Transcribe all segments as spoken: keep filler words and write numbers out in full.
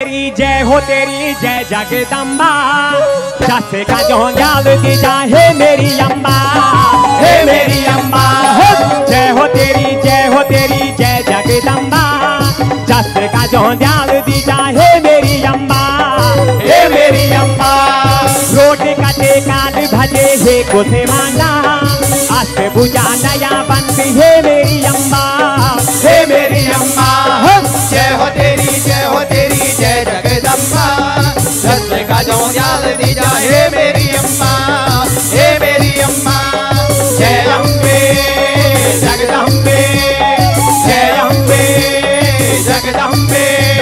तेरी जय हो तेरी जय जगदम्बा, जस का जोंजाल दी जाए मेरी अम्बा, हे मेरी अम्बा। जय हो तेरी जय हो तेरी जय जगदम्बा, जस का जोंजाल दी जाए मेरी अम्बा, हे मेरी अम्बा। रोटी कटे काल भजे हे कोसे मांगा, अस्त बुझा नया बंद हे मेरी अम्बा, हे मेरी अम्बा। जय हो तेरी जय हो तेरी जय जगदम्बा, जस का जोंजाल दी जाए मेरी अम्बा, हे मेरी अम्बा। जय अम्बे जगदम्बे, जय अम्बे जगदम्बे।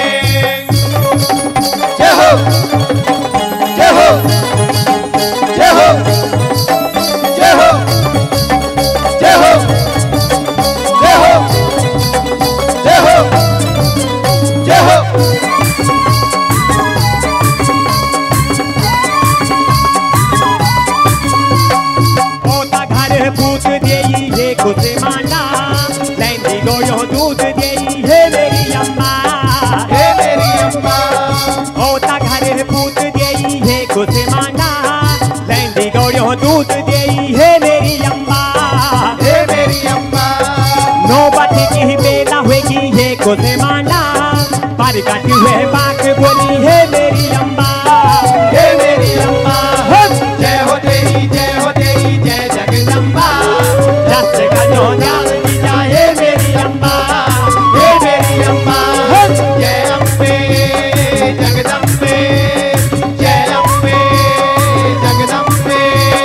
जय हो जय हो जय हो जय हो जय हो जय हो जय हो जय हो। ओता घर पूत देई हे कुछ मांडा, लैंदी गोयो दूध देई हे मेरी अम्मा, हे मेरी अम्मा। ओता घर पूत देई हे कुछ मांडा, लैंदी गोयो दूध देई हे मेरी अम्मा, हे मेरी अम्मा। नौबत की बेला होगी हे कुछ मांडा, पर कटी हुए बात बोली हे मेरी अम्मा, हे मेरी अम्मा। जय हो तेरी जय हो तेरी जय जगदम्बा, जस का जोंजाल दी जाए मेरी अम्बा, हे मेरी अम्मा। जय अम्बे जगदम्बे, जय अम्बे जगदम्बे।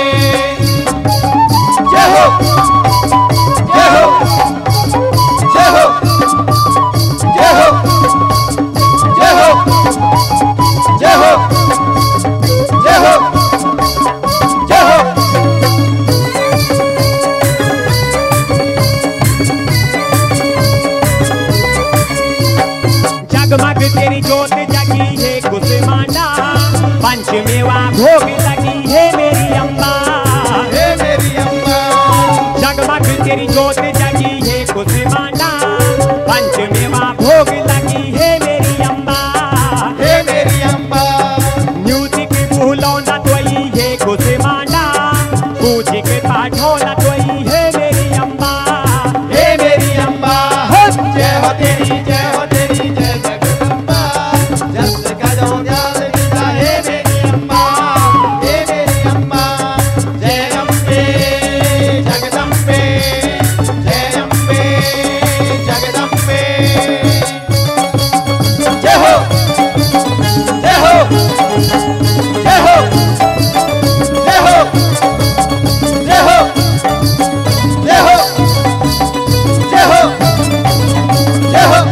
जय हो जय हो जय हो जय हो जय हो जय हो जय हो जय हो। जगमग तेरी जोत जगी है कुछ मांडा, पंचमेवा भोग लगी है मेरी अम्बा, हे मेरी अम्मा। जगमग तेरी जोत जगी है कुछ मांडा, पंचमेवा भोग लगी है मेरी अम्बा, हे मेरी अम्मा। म्यूजिक भूलो न तोई है कुछ मांडा, पूजी के पाठो न तोई है मेरी अम्बा, हे मेरी अम्मा। जय हो तेरी जय हो तेरी जय जगदम्बा, जस का जोंजाल दी जाए मेरी अम्मा, हे मेरी अम्मा। जय अम्बे जगदम्बे, जय अम्बे जगदम्बे। जय हो जय हो जय हो जय हो जय हो जय हो जय हो जय हो।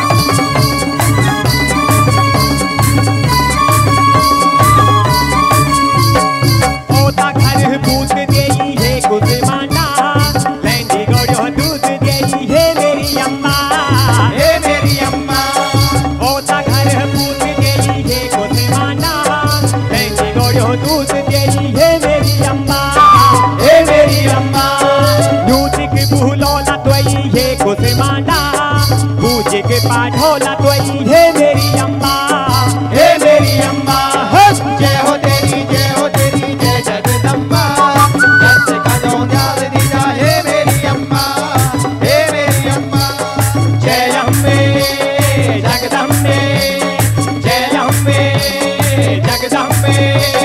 ओता घर पूत देई है कुछ मांडा, लैंडी गोयो दूध देई है मेरी अम्मा, हे मेरी अम्मा। ओता घर पूत देई है कुछ मांडा, लैंडी गोयो दूध देई है मेरी अम्मा, हे मेरी अम्मा। म्यूजिक भूलो न तोई है कुछ मांडा, पूजी के पाठो न तोई है मेरी अम्मा, हे मेरी अम्मा। जय हो तेरी जय हो तेरी जय जगदम्बा, जस का जोंजाल दी जाए मेरी अम्मा, हे मेरी अम्मा। जय अम्बे जगदम्बे, जय अम्बे जगदम्बे।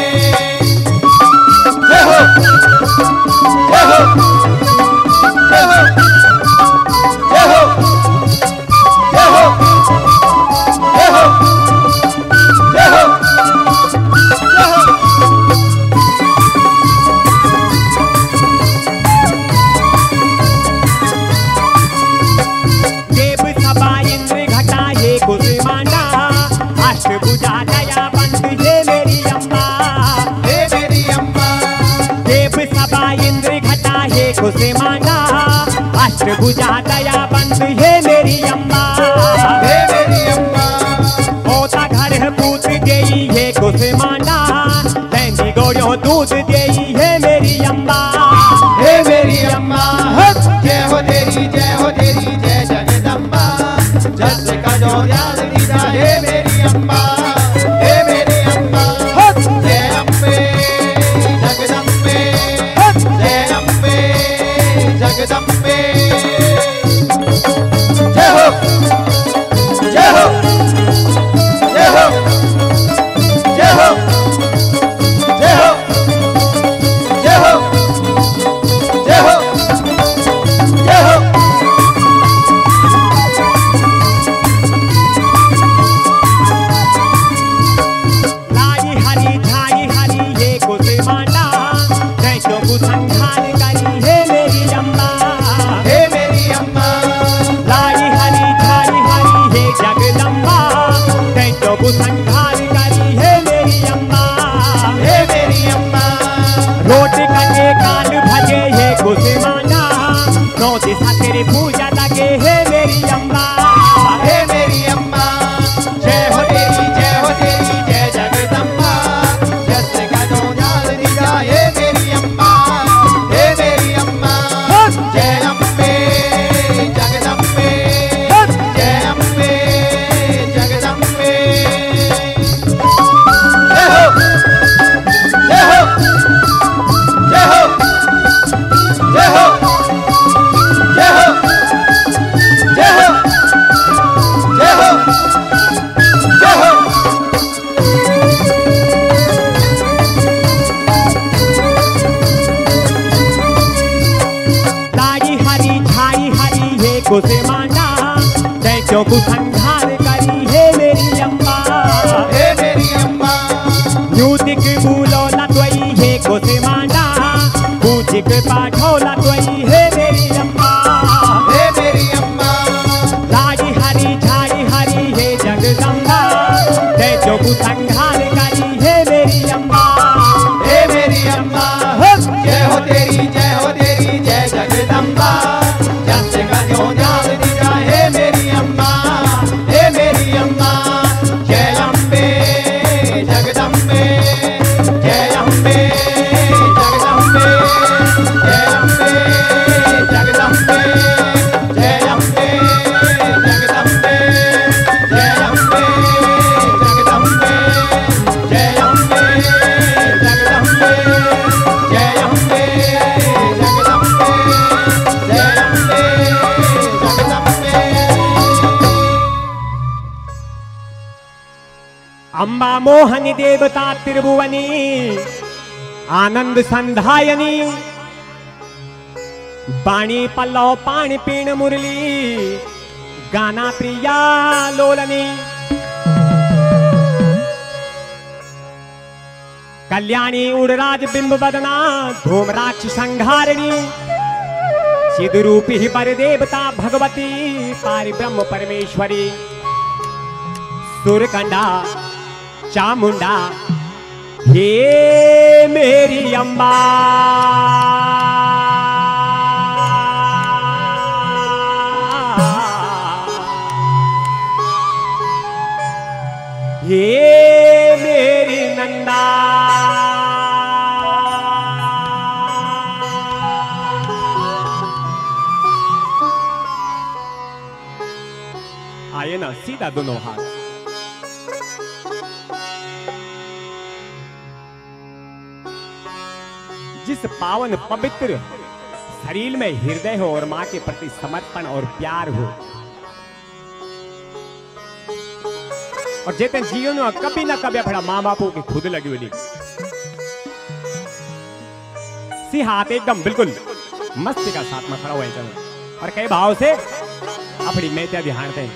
जय हो जय हो जय हो जय हो जय हो जय हो जय हो जय हो। देव सभा इंद्र घटा ये कुछ मांडा, अष्ट भुजा दया बंद हे मेरी अम्मा, हे मेरी अम्मा। देव सभा इंद्र घटा हे कुछ मांडा, अष्ट भुजा दया बंद हे मेरी अम्मा, हे मेरी अम्मा। ओता घर पूत देई है कुछ मांडा, लैंदी गोयो दूध देई है मेरी अम्मा, हे मेरी अम्मा। जय हो तेरी जय हो तेरी जय जगदम्बा, जस का जोंजाल दी जाए मेरी अम्मा, को संहार करी हे मेरी अम्बा, हे मेरी अम्बा। न्यूतिक बुलोला त्वयि हे कोसे मांडा, पूजिक पाठोला त्वयि हे मेरी अम्बा, हे मेरी अम्बा। लाड़ी हरी झाड़ी हरी हे जगदम्बा, जय जो को संहार करी हे मेरी अम्बा, हे मेरी अम्बा। जय हो तेरी जय हो तेरी जय जगदम्बा, जस का जो जाल दिया हे मेरी अम्बा, हे मेरी अम्बा। जय अम्बे जगदम्बे, जय अम्बे जगदम्बे, जय अम्बे जगदम्बे, जय अम्बे जगदम्बे, जय अम्बे जगदम्बे, जय अम्बे जगदम्बे, जय अम्बे जगदम्बे, जय अम्बे जगदम्बे। अम्बा मोहनी देवता त्रिभुवनी, आनंद संधायनी, बाणी पल्लव पाणी पीण मुरली, गाना प्रिया लोलनी, कल्याणी उड़राज बिंब बदना, धूमराक्ष संहारिणी, सिद्धरूपी पर देवता भगवती, पारि ब्रह्म परमेश्वरी, सुरकंडा चामुंडा हे मेरी अम्बा, हे मेरी नंदा। आइए ना सीधा दोनों हाथ, जिस पावन पवित्र शरीर में हृदय हो और मां के प्रति समर्पण और प्यार हो, और जेते जीवन में कभी ना कभी अपना माँ बापों की खुद लगी हुई सी हाथ एकदम बिल्कुल मस्ती का साथ में खड़ा हुआ है और कई भाव से अपनी मैत्या ध्यानते हैं।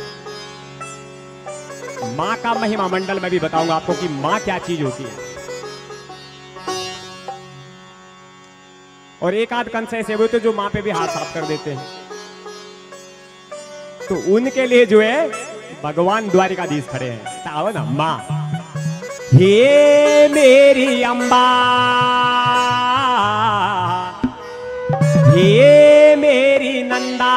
माँ का महिमा मंडल में भी बताऊंगा आपको कि माँ क्या चीज होती है। और एक आध कंस ऐसे हुए तो जो माँ पे भी हाथ साफ कर देते हैं, तो उनके लिए जो है भगवान द्वारिकाधीश खड़े हैं। आओ ना माँ, हे मेरी अम्बा, हे मेरी नंदा,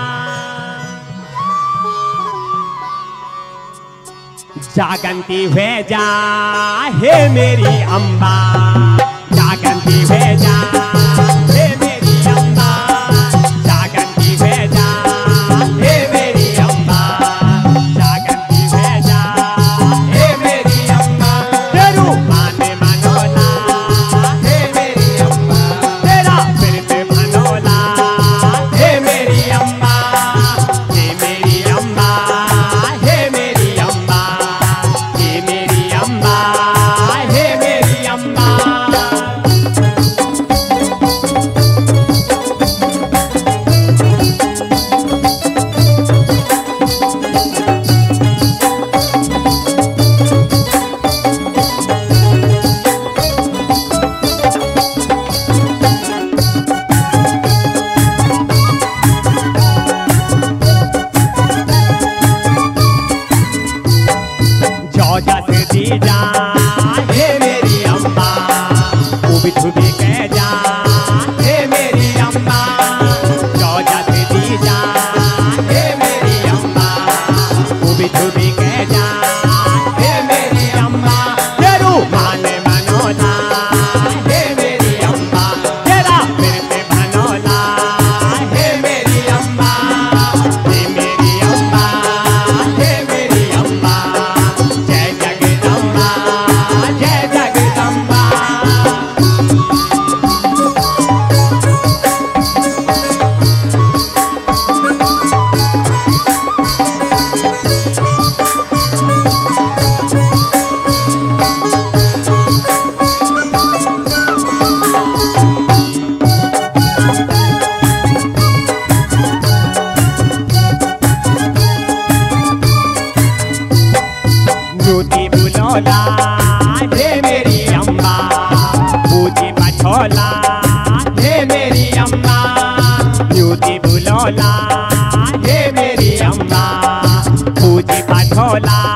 जागंती हुए जा हे मेरी अम्बा, जागंती हुए जा हे मेरी अम्बा, जागंती हुए जा हे मेरी अम्बा, जागंती हुए जा हे मेरी अम्बा। तेरू माने मनोला हे मेरी अम्बा, तेरा फिरत मनोला हे मेरी अम्बा, हे मेरी अम्बा, हे मेरी अम्बा, हे मेरी अम्बा, हे मेरी अम्बा। जा हे मेरी अम्बा, उबी छुबी कह जा हे मेरी अम्बा, चौजा से दी जा हे मेरी अम्बा, उबी छुबी कह जा हे मेरी अम्बा। तेरू माने मनोला हे मेरी अम्बा, तेरा फिरते मनोला हे मेरी अम्बा, हे मेरी अम्बा, हे मेरी अम्बा। जय जगदम्बा, जय जगदम्बा। ब्यूटी बुलोला हे मेरी अम्मा पूजी पछोला हे मेरी अम्मा ब्यूटी बुलोला हे मेरी अम्मा पूजी पछोला